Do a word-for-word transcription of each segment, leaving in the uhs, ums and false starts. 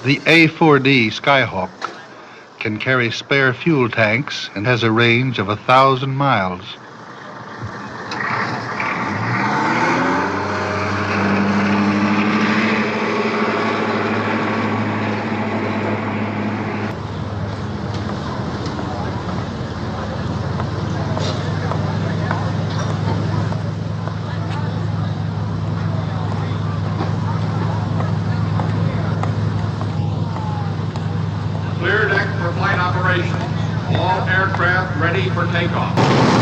The A four D Skyhawk can carry spare fuel tanks and has a range of a thousand miles. Clear deck for flight operation. All aircraft ready for takeoff.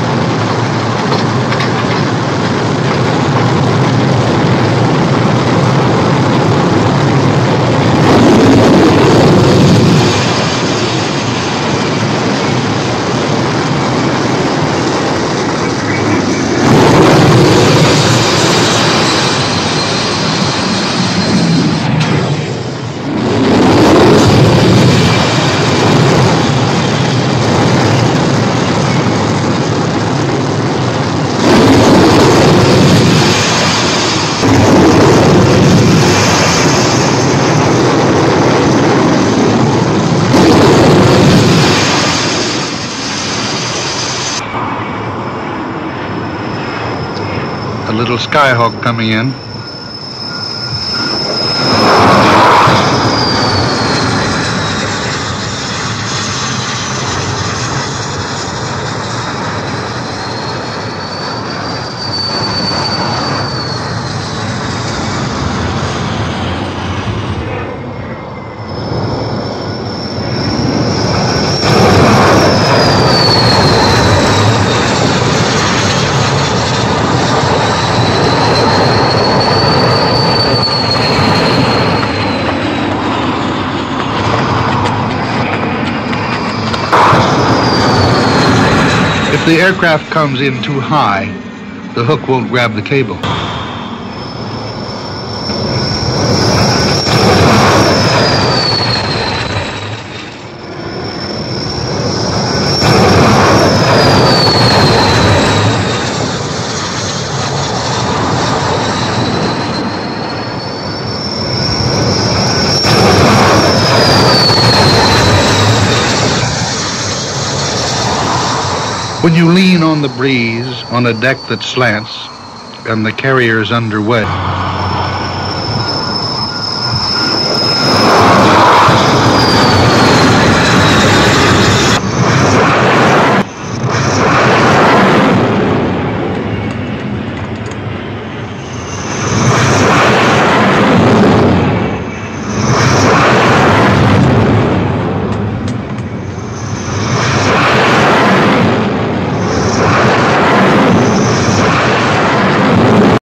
A little Skyhawk coming in. If the aircraft comes in too high, the hook won't grab the cable. When you lean on the breeze on a deck that slants and the carrier's underway,